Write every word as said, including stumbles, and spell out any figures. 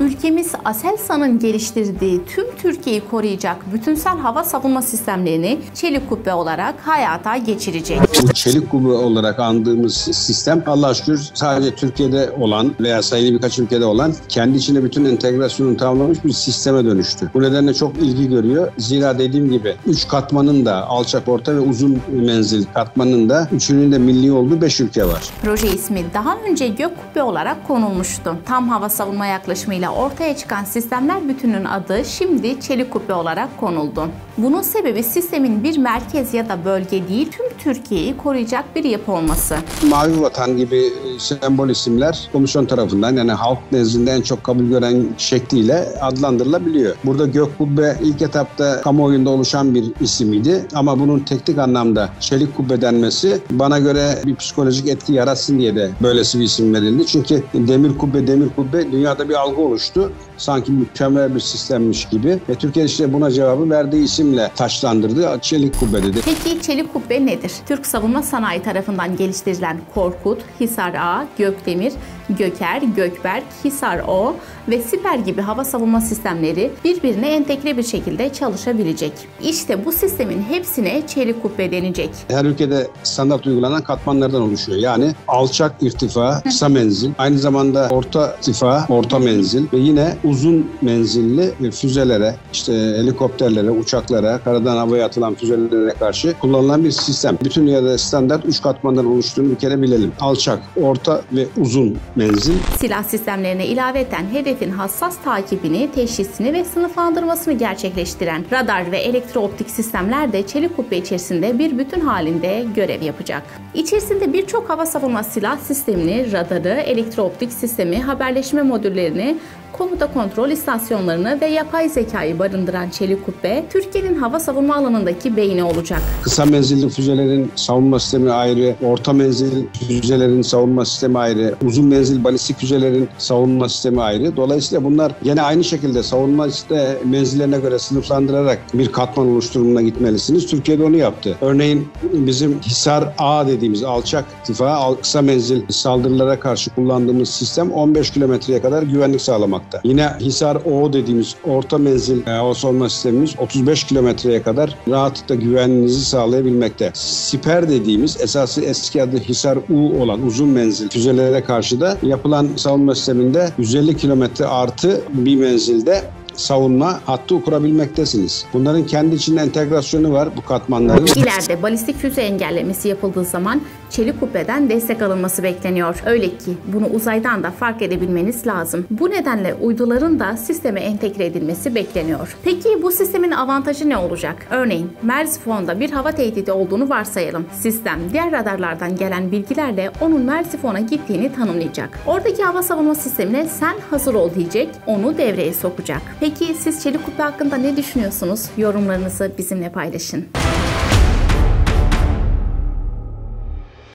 Ülkemiz Aselsan'ın geliştirdiği tüm Türkiye'yi koruyacak bütünsel hava savunma sistemlerini çelik kubbe olarak hayata geçirecek. Bu çelik kubbe olarak andığımız sistem Allah'a şükür sadece Türkiye'de olan veya sayılı birkaç ülkede olan kendi içinde bütün entegrasyonunu tamamlamış bir sisteme dönüştü. Bu nedenle çok ilgi görüyor. Zira dediğim gibi üç katmanın da alçak, orta ve uzun menzil katmanın da üçünün de milli olduğu beş ülke var. Proje ismi daha önce gök kubbe olarak konulmuştu. Tam hava savunma yaklaşımıyla ortaya çıkan sistemler bütününün adı şimdi çelik kubbe olarak konuldu. Bunun sebebi sistemin bir merkez ya da bölge değil, tüm Türkiye'yi koruyacak bir yapı olması. Mavi Vatan gibi sembol isimler komisyon tarafından, yani halk nezdinde en çok kabul gören şekliyle adlandırılabiliyor. Burada gök kubbe ilk etapta kamuoyunda oluşan bir isim idi ama bunun teknik anlamda çelik kubbe denmesi bana göre bir psikolojik etki yaratsın diye de böylesi bir isim verildi. Çünkü demir kubbe, demir kubbe dünyada bir algı oluştu. Sanki mükemmel bir sistemmiş gibi. Ve Türkiye işte buna cevabı verdiği isimle taçlandırdı. Çelik kubbe dedi. Peki çelik kubbe nedir? Türk Savunma Sanayi tarafından geliştirilen Korkut, Hisar A, Gökdemir, Göker, Gökberk, Hisar O ve Siper gibi hava savunma sistemleri birbirine entegre bir şekilde çalışabilecek. İşte bu sistemin hepsine çelik kubbe denecek. Her ülkede standart uygulanan katmanlardan oluşuyor. Yani alçak irtifa, kısa menzil, aynı zamanda orta irtifa, orta menzil ve yine uzun menzilli füzelere, işte helikopterlere, uçaklara, karadan havaya atılan füzelere karşı kullanılan bir sistem. Bütün dünyada standart üç katmandan oluştuğunu bir kere bilelim. Alçak, orta ve uzun menzil. Silah sistemlerine ilaveten hedefin hassas takibini, teşhisini ve sınıflandırmasını gerçekleştiren radar ve elektrooptik sistemler de çelik kubbe içerisinde bir bütün halinde görev yapacak. İçerisinde birçok hava savunma silah sistemini, radarı, elektrooptik sistemi, haberleşme modüllerini, komuta kontrol istasyonlarını ve yapay zekayı barındıran çelik kubbe, Türkiye'nin hava savunma alanındaki beyni olacak. Kısa menzilli füzelerin savunma sistemi ayrı, orta menzil füzelerin savunma sistemi ayrı, uzun menzil balistik füzelerin savunma sistemi ayrı. Dolayısıyla bunlar yine aynı şekilde savunma işte menzillerine göre sınıflandırarak bir katman oluşturumuna gitmelisiniz. Türkiye'de onu yaptı. Örneğin bizim Hisar A dediğimiz alçak irtifa, kısa menzil saldırılara karşı kullandığımız sistem on beş kilometreye kadar güvenlik sağlamakta. Yine Hisar O dediğimiz orta menzil hava savunma sistemimiz otuz beş kilometreye kadar rahatlıkla güvenliğinizi sağlayabilmekte. Siper dediğimiz esası eski adı Hisar U olan uzun menzil füzelere karşı da yapılan savunma sisteminde yüz elli kilometre artı bir menzilde savunma hattı kurabilmektesiniz. Bunların kendi içinde entegrasyonu var bu katmanların. İleride balistik füze engellemesi yapıldığı zaman çelik kubbeden destek alınması bekleniyor. Öyle ki bunu uzaydan da fark edebilmeniz lazım. Bu nedenle uyduların da sisteme entegre edilmesi bekleniyor. Peki bu sistemin avantajı ne olacak? Örneğin Merzifon'da bir hava tehdidi olduğunu varsayalım. Sistem diğer radarlardan gelen bilgilerle onun Merzifon'a gittiğini tanımlayacak. Oradaki hava savunma sistemine sen hazır ol diyecek, onu devreye sokacak. Peki siz çelik kubbe hakkında ne düşünüyorsunuz? Yorumlarınızı bizimle paylaşın.